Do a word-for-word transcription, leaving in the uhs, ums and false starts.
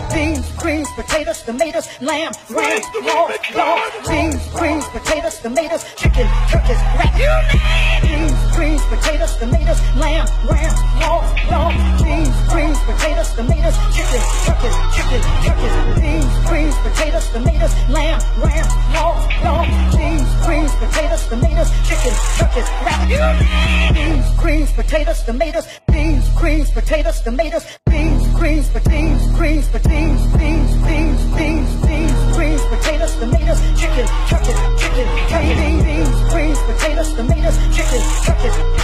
beans, greens, potatoes, tomatoes, lamb, ram, raw, dog, beans, greens, potatoes, tomatoes, chicken, turkeys, rat, beans, greens, potatoes, tomatoes, lamb, ram, raw, dog, beans, greens, potatoes, tomatoes, chicken, turkeys, chicken, turkeys, beans, greens, potatoes, tomatoes, lamb, ram, raw, dog, beans, greens, potatoes, tomatoes, chicken, turkeys, rat, beans, greens, potatoes, tomatoes, beans, greens, potatoes, tomatoes, beans, greens, beans, greens, beans, beans, beans, beans, beans, greens, potatoes, tomatoes, chicken, turkeys, chicken, turkey, beans, greens, potatoes, tomatoes, chicken, turkeys.